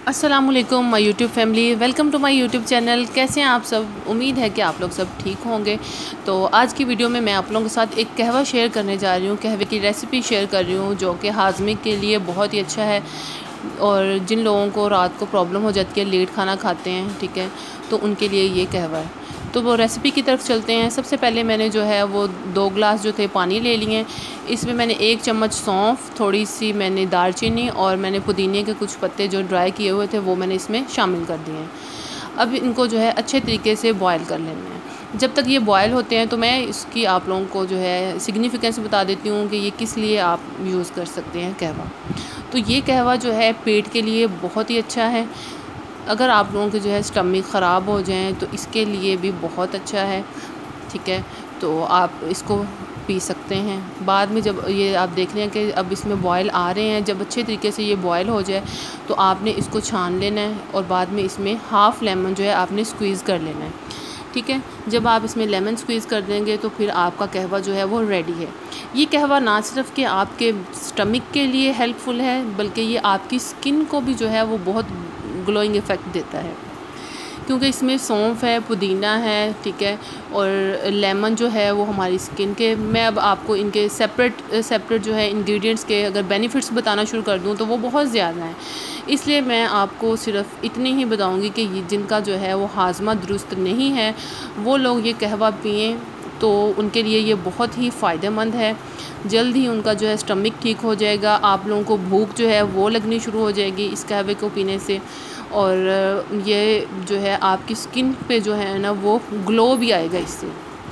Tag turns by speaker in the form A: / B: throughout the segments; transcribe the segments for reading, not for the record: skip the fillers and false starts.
A: अस्सलामुअलैकुम my YouTube family, welcome to my YouTube channel. कैसे हैं आप सब? उम्मीद है कि आप लोग सब ठीक होंगे। तो आज की वीडियो में मैं आप लोगों के साथ एक कहवा शेयर करने जा रही हूँ। कहवे की रेसिपी शेयर कर रही हूँ जो कि हाजमे के लिए बहुत ही अच्छा है। और जिन लोगों को रात को प्रॉब्लम हो जाती है, लेट खाना खाते हैं, ठीक है, तो उनके लिए ये कहवा है। तो वो रेसिपी की तरफ चलते हैं। सबसे पहले मैंने जो है वो 2 ग्लास जो थे पानी ले लिए हैं। इसमें मैंने 1 चम्मच सौंफ, थोड़ी सी मैंने दालचीनी और मैंने पुदीने के कुछ पत्ते जो ड्राई किए हुए थे वो मैंने इसमें शामिल कर दिए हैं। अब इनको जो है अच्छे तरीके से बॉयल कर लेना है। जब तक ये बॉयल होते हैं तो मैं इसकी आप लोगों को जो है सिग्निफिकेंस बता देती हूँ कि ये किस लिए आप यूज़ कर सकते हैं कहवा। तो ये कहवा जो है पेट के लिए बहुत ही अच्छा है। अगर आप लोगों के जो है स्टमक ख़राब हो जाएं तो इसके लिए भी बहुत अच्छा है, ठीक है। तो आप इसको पी सकते हैं। बाद में जब ये आप देख रहे हैं कि अब इसमें बॉयल आ रहे हैं, जब अच्छे तरीके से ये बॉयल हो जाए तो आपने इसको छान लेना है और बाद में इसमें हाफ़ लेमन जो है आपने स्क्वीज़ कर लेना है, ठीक है। जब आप इसमें लेमन स्क्वीज़ कर देंगे तो फिर आपका कहवा जो है वो रेडी है। ये कहवा ना सिर्फ कि आपके स्टमक के लिए हेल्पफुल है, बल्कि ये आपकी स्किन को भी जो है वो बहुत ग्लोइंग इफ़ेक्ट देता है, क्योंकि इसमें सौंफ है, पुदीना है, ठीक है, और लेमन जो है वो हमारी स्किन के। मैं अब आपको इनके सेपरेट जो है इंग्रेडिएंट्स के अगर बेनिफिट्स बताना शुरू कर दूं तो वो बहुत ज़्यादा हैं। इसलिए मैं आपको सिर्फ इतनी ही बताऊंगी कि जिनका जो है वो हाजमा दुरुस्त नहीं है वो लोग ये कहवा पिएँ तो उनके लिए ये बहुत ही फ़ायदेमंद है। जल्द ही उनका जो है स्टमक ठीक हो जाएगा। आप लोगों को भूख जो है वो लगनी शुरू हो जाएगी इस कहवे को पीने से। और ये जो है आपकी स्किन पे जो है ना वो ग्लो भी आएगा इससे।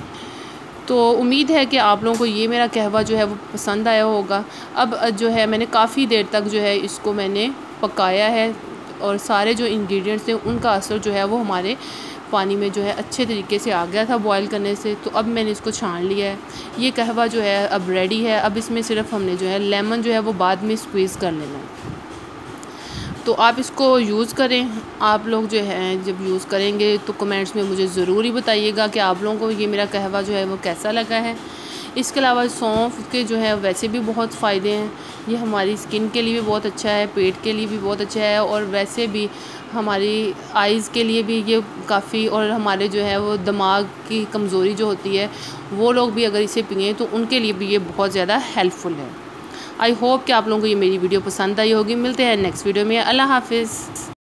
A: तो उम्मीद है कि आप लोगों को ये मेरा कहवा जो है वो पसंद आया होगा। अब जो है मैंने काफ़ी देर तक जो है इसको मैंने पकाया है और सारे जो इंग्रेडिएंट्स थे उनका असर जो है वो हमारे पानी में जो है अच्छे तरीके से आ गया था बॉईल करने से। तो अब मैंने इसको छान लिया है। ये कहवा जो है अब रेडी है। अब इसमें सिर्फ हमने जो है लेमन जो है वो बाद में स्क्वीज़ कर लेना है। तो आप इसको यूज़ करें। आप लोग जो हैं जब यूज़ करेंगे तो कमेंट्स में मुझे ज़रूर ही बताइएगा कि आप लोगों को ये मेरा कहवा जो है वो कैसा लगा है। इसके अलावा सौंफ के जो है वैसे भी बहुत फ़ायदे हैं। ये हमारी स्किन के लिए भी बहुत अच्छा है, पेट के लिए भी बहुत अच्छा है, और वैसे भी हमारी आइज़ के लिए भी ये काफ़ी, और हमारे जो है वो दिमाग की कमज़ोरी जो होती है वो लोग भी अगर इसे पिएँ तो उनके लिए भी ये बहुत ज़्यादा हेल्पफुल है। आई होप कि आप लोगों को ये मेरी वीडियो पसंद आई होगी। मिलते हैं नेक्स्ट वीडियो में। अल्लाह हाफ़िज़।